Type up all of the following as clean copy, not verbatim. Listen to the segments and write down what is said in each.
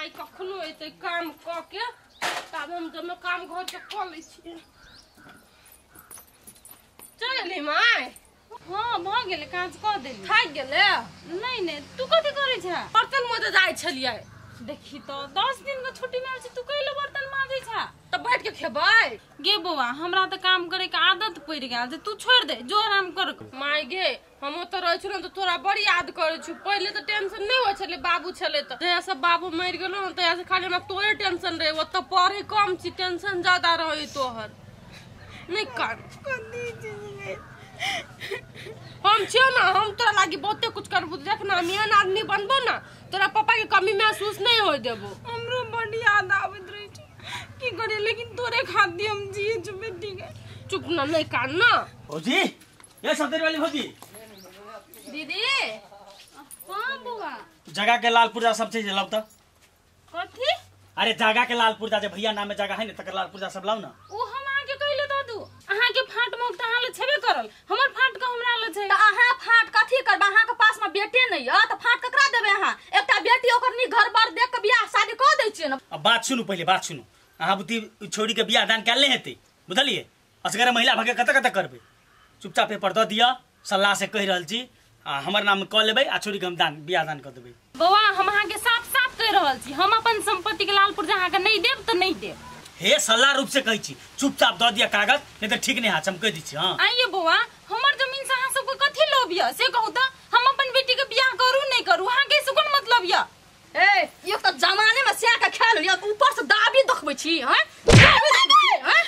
माई कखनो एते काम क के तब हम जब काम घर के क लै छी। चली माई हाँ भ गेले काज क देली खाइ गेले नहीं नहीं तू कथी करे छ बर्तन मजे जाय छलिए देखी तो 10 दिन के छुट्टी में तू कैले बर्तन माजे छ त बैठ के खेबै गे बौआ हमरा त काम करे के आदत पड़ गेल जे तू छोड़ दे जो आराम कर माई गे हम त रहै छु न त तोरा बड़ी याद करै छु पहिले त टेंशन नै होय छले बाबू छले त जहिया से बाबू मरि गेलो न तहिया से खाली हमरा तोरे टेंशन रहे ओत पढ़े कम छी टेंशन ज्यादा रहे तोहर नहीं कर हम छियो ना हम तोरा लागी बहुते कुछ करबो देखना मियान आदमी बनबो ना तोरा पापा के कमी महसूस नहीं होय देबो। हमरो बड़ी याद आवत रही की करे लेकिन तोरे खाती हम जिए छु बेटी के चुप ना नहीं कर ना भौजी ये सौतेरी वाली भौजी दीदी हां बुआ जगह के लाल पुर्जा सब चीज लाओ त कथी अरे जगह के लाल पुर्जा जे भैया नाम में जगह है न तकर लाल पुर्जा सब लाओ ना ओ हम आके कहले दादू अहाँ के फाट मोक त हाल छबे करल हमर फाट का हमरा ल छै त अहाँ फाट कथी करबा अहाँ के पास में बेटे नहीं है त फाट ककरा देबे अहाँ एकटा बेटी ओकर नी घर बार देख के बियाह शादी क दै छियै न। अब बात सुनु पहले बात सुनु अहाँ बुती छोड़ी के बियाह दान कैले हेते बुझलिए असगर महिला भगे कत कत करबे चुपचाप पेपर द दिया सलाह से कह रहल छी हमर नाम क लेबै आ छोड़ी के हम दान बियाह दान क देबै। बौआ हम अहाँ के साफ साफ कह रहल छी हम अपन संपत्ति के लाल पुर्जा अहाँ के नहीं देब त नहीं देब हे सलाह रूप से कहै छी चुपचाप द दिया कागज नहीं त ठीक नहीं हाथ हम कह दी छी। हां आइए बौआ हमर जमीन से अहाँ सबके कथी लोभ य से कहू त हम अपन बेटी के बियाह करू नहीं करू अहाँ के से कोन मतलब य ए यो त जमाने में स्या के खेल लिया ऊपर से दाबी देखबै छी हैं दाबी देखबै हैं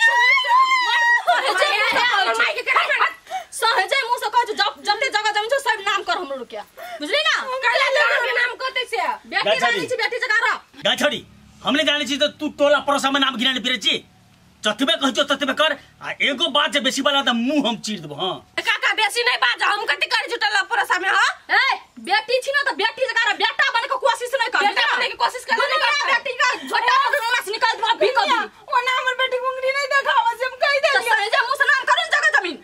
सहजे मुंह से कहै जब जते जगह जमीन छ सब नाम कर हमरो के बुझली ना काला जगह के नाम कते से बेटी जानी छी बेटी जगह र गा छोड़ी हमने जाने छी तो तू टोला पड़ोसा में नाम गिराने फिरे छी जतबे कहजो ततबे कर आ एगो बात जे बेसी वाला त मुंह हम चीर देबो। हां काका बेसी नहीं बाजा हम कथि करे जुटला परोसा में। हां ए बेटी छी ना त बेटी जगह र बेटा बने के कोशिश नहीं कर बेटा बने के कोशिश कर बेटी का झोटा पकड़ से निकाल दो भी कर दी ओ ना हमर बेटी मुंगरी नहीं देखावा से हम कह दे सहजे मुंह से नाम करू जगह जमीन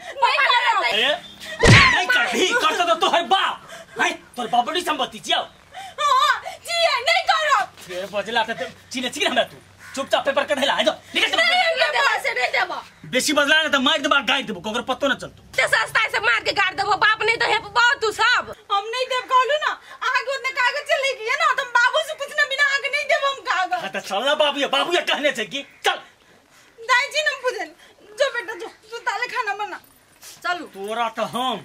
नहीं कर भी करता तो तोहर बाप है तोर बाबड़ी संपत्ति छियो। हां जी नहीं करो फिर बजला त चिने चिने हमरा तू चुपचाप पेपर के धैला आ जा निकल नहीं देबो बेसी बजला न त मार देबा गाय देबो कोकर पत्तो न चलतो ते सस्ता से मार के गाड़ देबो बाप नहीं तो हेप बहुत तू सब हम नहीं देब कहलू ना अहाँ के उतने कागज चले गए ना तुम बाबू से कुछ ना बिना आगे नहीं देब हम कागज त चलना बाबू ये कहने से कि चल दाई जी न पूजन जो बेटा जो ताले खाना बना चलू तोरा त हम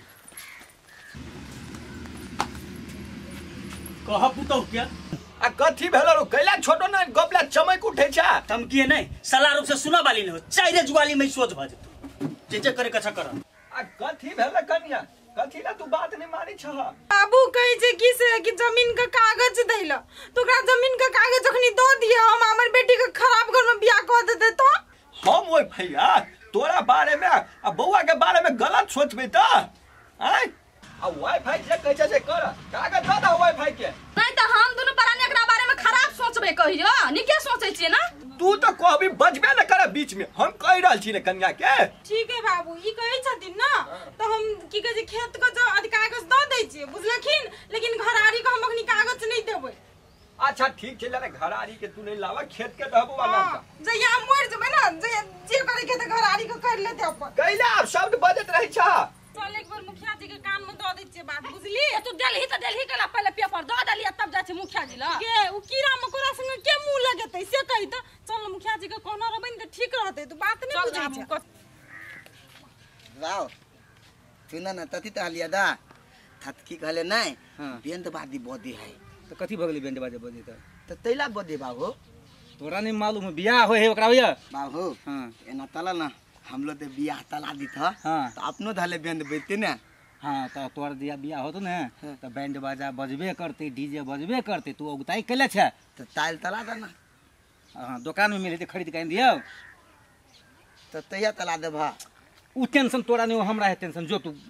कह पुतौ क्या आ कथी भेलो रो कैला छोटो ना गपला चमक उठे छ धमकी नहीं सलाह रूप से सुना वाली न हो चाइरे जुगाली में सोच भ जतो जे करे कछा कर आ कथी भेलो कन्या कथी ना तू बात नहीं मानी छ बाबू कहे छे कि जमीन का कागज दैला तो ओकरा जमीन का कागज अखनी द दिया हम हमर बेटी के खराब घर में बियाह क देते तो हम ओए भैया तोरा बारे में आ बौआ के बारे में गलत सोचबे त हैं आ वाईफाई जे कहै छै से कर कागज द दा वाईफाई के नहीं त हम दोनों परानी एकरा बारे में खराब सोचबे कहियो निके सोचै छियै ना तू तो कहबी बजबे न करे बीच में हम कह रहल छी ने कन्या के ठीक है बाबू ई कहै छथिन ना तो हम की कहे खेत का जो कागज द दै छियै बुझलखिन लेकिन घरारी को हम अखनी कागज नहीं देबै। अच्छा ठीक छै ले घरारी के तू नहीं लावा खेत के दहबो वाला जया मर जबै ना जे करे के त घरारी को कर लेते अपन कैला अब शब्द बजत रहै छ चल एक बार मुखिया जी के कान में द दै छियै बात बुझली तू देलही कला पहले पेपर द दलिया तब जा छै मुखिया जी ल के उ कीड़ा मकोड़ा संग के मुंह लगेतै से कहि त चल मुखिया जी के कोना रहबै त ठीक रहतै तू बात नहीं बुझै छै राव सुना न तथी त हलिया दा थतकी कहले नहीं बेंदबाजी बोदी है तो कथी भगली बेंदबाजी बोदी त तैला बोदी बाबू तोरा नहीं मालूम है बियाह होय है ओकरा होय बाबू हां एना तला ना हम लोग ते बियाह तला दी था हां तो अपनो धले बेंद बेते ना हाँ तो तोर दिया बियाह होतो ना तो बैंड बाजा बजबे करते डीजे बजबे करते तू उगताई कैले छ तो ताल तला दा ना हां दुकान में मिले ते खरीद के दियो तो तैया तला दे भा उ टेंशन तोरा नहीं हमरा है टेंशन जो तू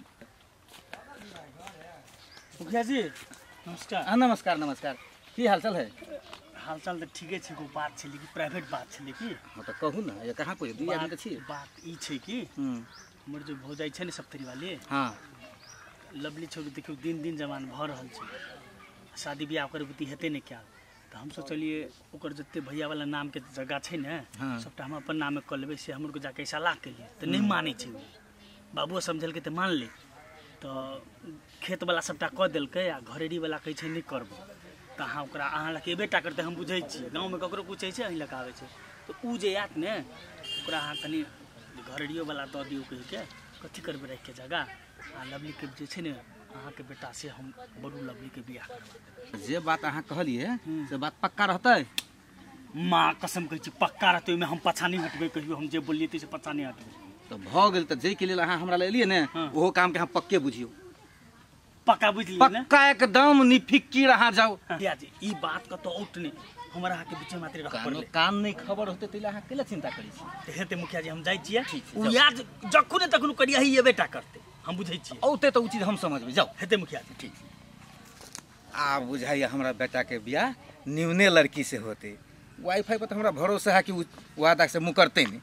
मुखिया जी नमस्कार। हां नमस्कार नमस्कार की हालचाल है हालचाल तो ठीके छै को बात छै लेकिन प्राइवेट बात छै लेकिन हां तो कहू ना ये कहां कोई दुई आदमी छी बात ई छै कि हमर जो भौजाई छै ने सप्तरी वाली हां लवली छोरी देखियो दिन दिन जवान भ रहल छै शादी बियाह करे बुती हेते ने क्या तो हम सोचलिए ओकर जते भैया वाला नाम के जगह छै ने सबटा हम अपन नाम में कर लेबै से हमर को जाके सलाह केलिए तो नहीं मानै छै बाबुओ समझलकै तो मान ले तो खेत वाला सबटा कऽ देलकै आ घरेडी वाला कहै छै नहीं करबो तो अहाँ ओकरा अहाँ लग एबेटा करते हम बुझै छी गाँव में ककरो पूछै छै अहीं लग आबै छै तो उ जे आयत ने ओकरा अहाँ कनी घरेडियो वाला दऽ दियौ कहि के कथी करबै राखि के जगह आ लवली के जे छै ने अहाँ के बेटा से हम बड़ू लवली के बियाह करबै जे बात अहाँ कहलिए से बात पक्का रहतै माँ कसम कहै छी पक्का रहतै ओहिमे हम पाछा नहीं हटबै कहियो हम जे बोलिए से पाछा नहीं हटबै तो भऽ गेल तऽ जे के लेल अहाँ हमरा ले एलिए ने ओहो काम के अहाँ पक्के बुझियो पक्का बुझ लिए ने पक्का एकदम निफिक्की रहा जाओ भैया जी ई बात का तो आउट नहीं हमरा के बीच में मात्र रख पड़ले कान नहीं खबर होते तैले अहाँ केला चिंता करै छी तो हेते मुखिया जी हम जाइ छियै उ याद जखने तखन करिया ही ये बेटा करते हम बुझै छियै औते तो उ चीज हम समझबै जाओ हेते मुखिया जी ठीक आ बुझाइए हमरा बेटा के बियाह न्यूने लड़की से होते वाईफाई पर तो हमरा भरोसा है कि वादा से मुकरते नहीं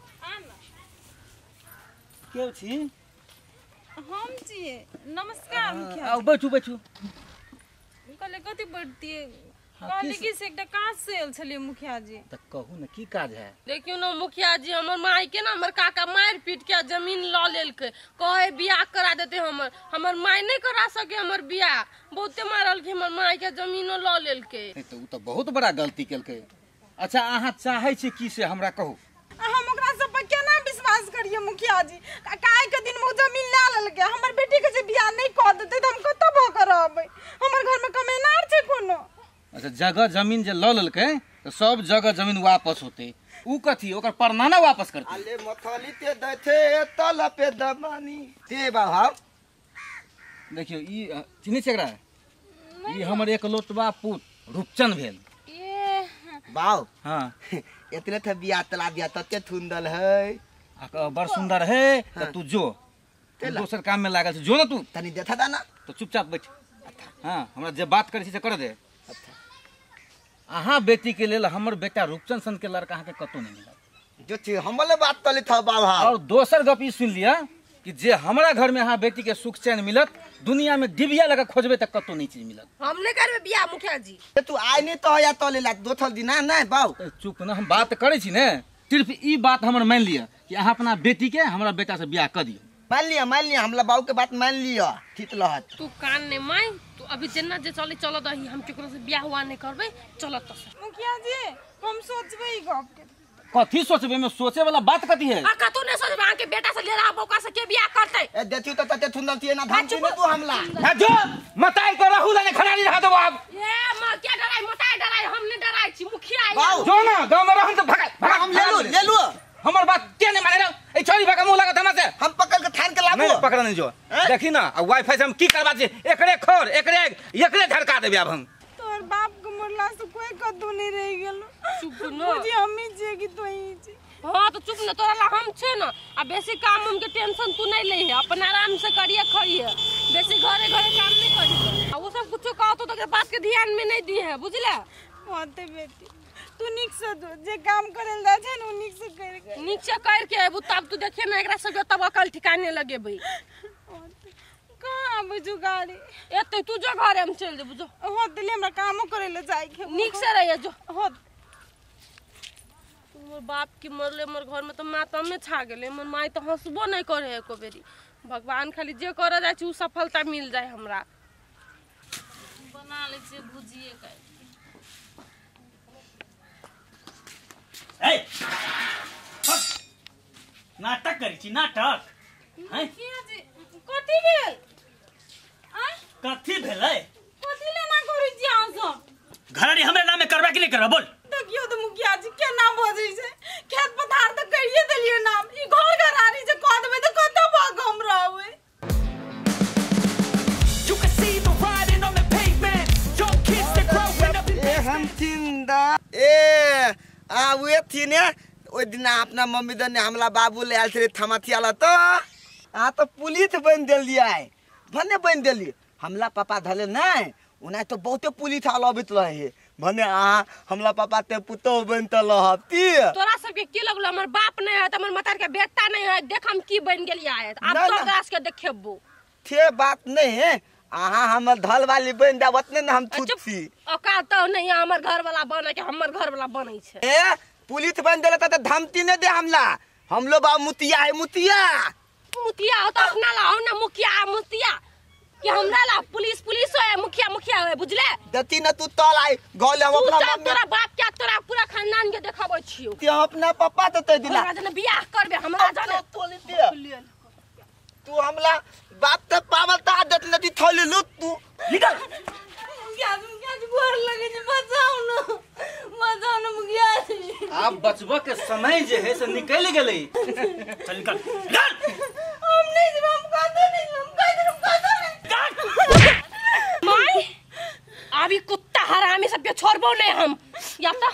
के छी हम जी नमस्कार मुखिया आओ बैठू बैठू कहले कथी बढ़ती कहले कि से एकटा काज से आयल छलिए मुखिया जी तो कहू ना की काज है देखियो ना मुखिया जी हमर माई के ना हमर काका मार पीट के जमीन ल लेलकै कहे बियाह करा देते हमर माई नहीं करा सके हमर बियाह बहुते मारल के हमर माई के जमीनो ल लेलकै तो उ तो बहुत बड़ा गलती केलकै अच्छा अहाँ चाहै छी की से हमरा कहू हम ओकरा सब पर केना विश्वास करिए मुखिया जी काहे के दिन में जमीन ला लेलकै हमर बेटी के जे बियाह नहीं क देते त हम कतौ भ करबै हमर घर में कमेनार छै कोनो अच्छा जगह जमीन जे ल लेलकै तो सब जगह जमीन वापस होते उ कथी ओकर परनाना वापस करते अले मथली ते दैथे तल पे दमानी ते बाबा देखियो ई चिन्है छै एकरा ई हमर एकलौतवा पुत रूपचंद भेल बाऊ हाँ इतने थे बिया तला दिया तते थुंदल है बड़ सुंदर है तो तू जो तू दोसर काम में लागल जो ना तू तनी देखा दा ना तो चुपचाप बैठ हाँ हमरा जे बात करे से कर दे अहाँ बेटी के लेल हमर बेटा रूपचंद सन के लड़का अहाँ के कतौ नहीं मिला जो छी हमले बात तले था बाबा और दोसर गप ई सुन लिया कि जे हमरा घर में अहाँ बेटी के सुख चैन मिलत दुनिया में डिबिया लगा खोजबे तक कतौ नहीं चीज मिलत हम नहीं करबे बियाह मुखिया जी तू आइ नहीं तो या तले ला दोथल दिना नहीं बाऊ चुप ना हम बात करे छी ने सिर्फ ई बात हमर मान लिया कि अहाँ अपना बेटी के हमरा बेटा से बियाह कर दियो मान लिया हमला बाऊ के बात मान लिया ठीक लहत तू कान ने माई तू अभी जेना जे चले चल दही हम केकरो से बियाह हुआ नहीं करबे चल त मुखिया जी हम सोचबे ई गप के कथी सोचबे में सोचे वाला बात कथी है आ कतो ने सोचबे आके बेटा से लेला बौका से के बियाह करते ए देती तो तते थुंदल तिए ना धाम छी तू हमला ना जो मताई के रहू ने खरारी रहा दो अब ए मां क्या डराई मताई डराई हम नहीं डराई छी मुखिया बाऊ जो ना गांव में रहन तो भगा हम ले लू हमर बात के नहीं माने ए छोरी भगा मुंह लगा धमा से हम पकड़ के थान के लाबू नहीं पकड़ नहीं जो देखी ना वाईफाई से हम की करबा छे एकरे खोर एकरे धड़का देबे अब हम तोर बाप के मरला से कोई कदू नहीं रह गेल चुप न मुझे हमी जे कि तो ही छी हां तो चुप न तोरा ला हम छे न आ बेसी काम हम के टेंशन तू नहीं ले है अपन आराम से करिए खइए बेसी घरे काम नहीं करिए आ वो सब कुछ कहतो तो के बात के ध्यान में नहीं दी है बुझले होते बेटी तू निक से जे काम करेल दा छै न निक से कर नीचे करके अबू तब तू देखे ना एकरा सब तब अकल ठिकाने लगे भाई कहां बुझू गाड़ी एते तू जो घरे हम चल जेबू जो होते ले हमरा कामो करेले जाई के निक से रहिए जो हो मोर बाप की मरले मोर घर में तो मातम में छा गेले मोर माई तो हंसबो नहीं करे एको बेरी भगवान खाली जे करे जाय उ सफलता मिल जाए हमरा बना ले से भुजिए का ए नाटक करी छी नाटक हैं मुखिया जी कथी भेल आ कथी भेलै कथी ले ना करै छी अहाँ सब घरारी हमरा नाम में करबा कि नहीं करबा बोल देखियो तो मुखिया जी के नाम बजै छै खेत पथार त करिए देलिए नाम ई घर घरारी जे कह देबै त कतौ भाग हम रहबै You can see the riding on the pavement. Young kids that growing up. ए हम चिंदा ए आ वे थी ने ओ दिन अपना मम्मी दन ने हमला बाबू ले आल थे थमाथियाला तो आ तो पुलिस बन देलिए भने बन देलिए हमला पापा धले नहीं उना तो बहुते पुलिस आल अबित रहे भने आ हमला पापा ते पुतो बन त लहती तोरा सब के की लगलो हमर बाप नहीं है त हमर मतार के बेटा नहीं है देख हम की बन गेलिया है अब ना, तो ना। गाछ के देखेबो थे बात नहीं है अहाँ हमर धल वाली बन दे ओतने न हम थुथी औकात तो नहीं हमर घर वाला बने के हमर घर वाला बनै छै। ए पुलिस बन देले त धमकी न दे हमला। हम लोग बा मुतिया है मुतिया मुखिया तो अपना ला हो ना मुखिया मुखिया कि हमरा ला पुलिस पुलिस है मुखिया मुखिया है बुझले। दती न तू तल आई गल हम अपना तू तोरा बाप क्या तोरा पूरा खानदान के देखाबै छियो। ते अपना पापा तो ते दिला हमरा जने बियाह करबे हमरा जने तू हमला बाप त पावल ता देत नदी थोली लुट तू निकल। क्या गोर लगे जे बचाओ न मुखिया जी। आप बचबो के समय जे है से निकल गेलै। चल निकल हम नहीं जब हम कहते नहीं माय अभी कुत्ता हरामी सब के छोड़बो नहीं हम या त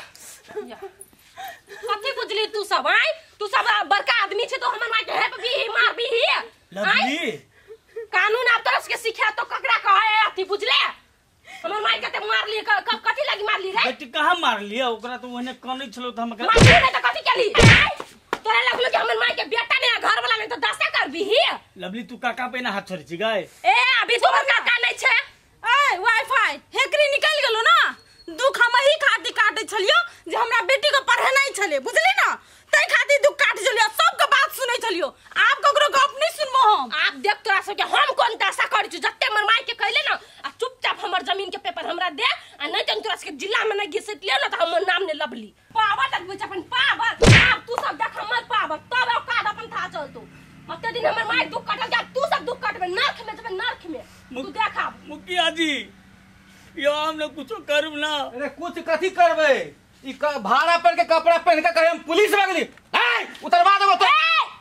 कथि बुझली तू सब आय तू सब बड़का आदमी छे तो हमर माय के हेप भी मार भी लवली कानून आप तरह के सिखा तो ककरा कहे अथि बुझले। हमर माय के मार लिए कथि लगी मार ली रे बेटी कहां मार लिया ओकरा तो ओहने कनै छलो त हम मार ली नहीं तो कथि केली तोरा लगलो कि हमर माय के बेटा ने घर वाला ने तो दशा कर भी। लवली तू काका पे ना हाथ छोड़ छी गए ए अभी तो काका नहीं छे। ए वाईफाई हेकरी निकल गेलो ना दुख हम ही खाती काटे छलियो जे हमरा बेटी को पढ़ेनाइ छले बुझली ना तै खाती दुख काट छलियो सबके बात सुनै छलियो। आप ककरो गप नहीं सुनबो हम। आप देख तोरा सब के हम कोन दशा कर छु जत्ते हमर माय के कहले ना आ चुपचाप हमर जमीन के पेपर हमरा दे आ नहीं त तोरा सब के जिला में नहीं घिसट लियो ना त हमर नाम ने लवली पावर तक बुझ अपन पावर आप तू सब देख हमर पावर तब औकात अपन था चल तू अते दिन हमर माय दुख काटल जा तू सब दुख काटबे नरक में जबे नरक में तू देख आप मुखिया जी यो हम लोग कुछ करब ना। अरे कुछ कथी करबे ई भाड़ा पर के कपड़ा पहन के कहे हम पुलिस में गेली ए उतरवा देबो तो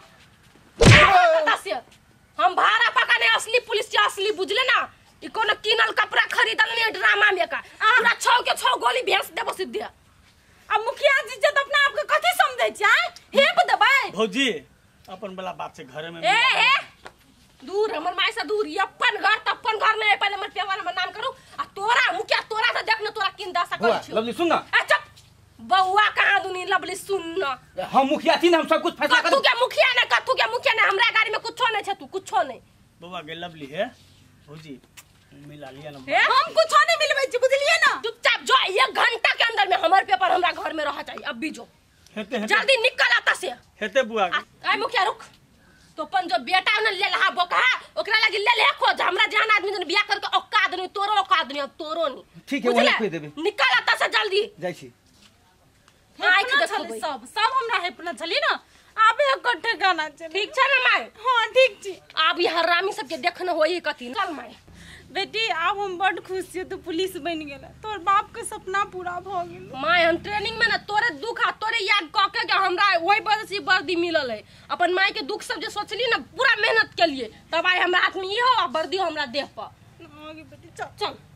हम भाड़ा पकाने असली पुलिस के असली बुझले ना ई कोनो किनल कपड़ा खरीदल नहीं ड्रामा में का पूरा छौ के छौ गोली भेस देबो सीधे। अब मुखिया जी जब अपना आप के कथि समझै छै हेप देबै भौजी अपन वाला बात से घर में ए दूर हमर माय से दूर अपन घर त अपन घर में पहले हमर पेवर में नाम करू आ तोरा मुखिया तोरा से देख न तोरा किन दशा कर छी। लवली सुन ना ए चुप बउआ कहां दुनी लवली सुन न हम मुखिया थी ना हम सब कुछ फैसला कर तू के मुखिया ने हमरा गाड़ी में कुछो नहीं छै तू कुछो नहीं बाबा के लवली है भौजी मिला लिया ना हम कुछ नहीं मिलबै छी बुझलिए ना। चुपचाप जो 1 घंटा के अंदर में हमर पेपर हमरा घर में रह चाहिए अब भी जो हेते जल्दी निकल आता से हेते बुआ आई मुखिया रुक तो अपन जो बेटा न ले लहा बोका ओकरा लगी ले ले खोज हमरा जान आदमी जन बियाह करके औकात नहीं तोरो औकात नहीं अब तोरो नहीं ठीक है वही कह देबे निकल आता से जल्दी जाई छी। आई के छले देखबै सब हमरा हेपना छली ना आबे इकट्ठे गाना छले ठीक छै ना माय हां ठीक छी। अब ये हरामी सब के देखन होई कथि चल माय बेटी अब हम बड़ खुश छी तू पुलिस बन गेला तोर बाप के सपना पूरा भ गेल। माय हम ट्रेनिंग में ना तोरे दुख आ तोरे याद क के हमरा ओई वजह से वर्दी मिलल है अपन माय के दुख सब जे सोचली ना पूरा मेहनत के लिए तब आई हमरा हाथ में ई हो वर्दी हमरा देह पर आगे बेटी चल चल